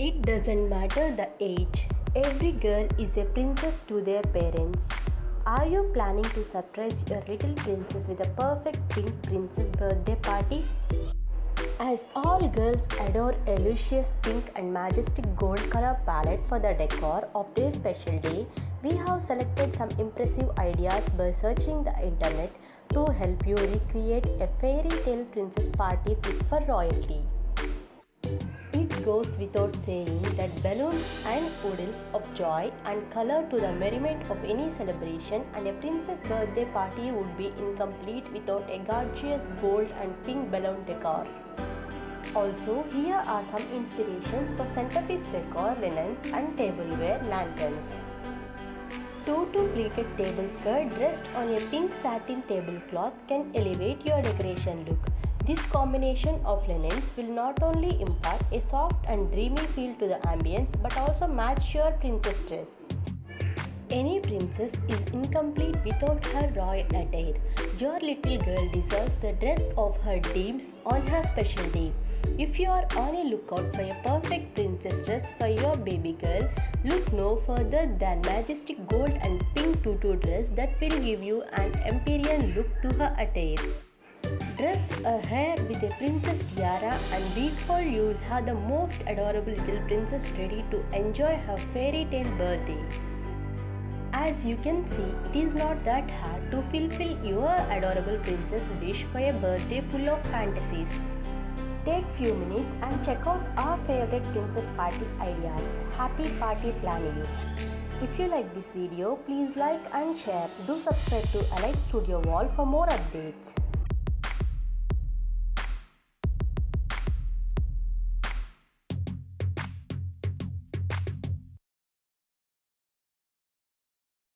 It doesn't matter the age, every girl is a princess to their parents. Are you planning to surprise your little princess with a perfect pink princess birthday party? As all girls adore a luscious pink and majestic gold color palette for the decor of their special day, we have selected some impressive ideas by searching the internet to help you recreate a fairy tale princess party fit for royalty. It goes without saying that balloons and oodles of joy and color to the merriment of any celebration, and a princess birthday party would be incomplete without a gorgeous gold and pink balloon decor. Also, here are some inspirations for centerpiece decor, linens and tableware lanterns. Tutu pleated table skirt dressed on a pink satin tablecloth can elevate your decoration look. This combination of linens will not only impart a soft and dreamy feel to the ambience but also match your princess dress. Any princess is incomplete without her royal attire. Your little girl deserves the dress of her dreams on her special day. If you are on a lookout for a perfect princess dress for your baby girl, look no further than majestic gold and pink tutu dress that will give you an Empyrean look to her attire. Dress a hair with a princess tiara and behold, you will have the most adorable little princess ready to enjoy her fairy tale birthday. As you can see, it is not that hard to fulfill your adorable princess wish for a birthday full of fantasies. Take few minutes and check out our favorite princess party ideas. Happy party planning! If you like this video, please like and share. Do subscribe to Elite Studio Wall for more updates.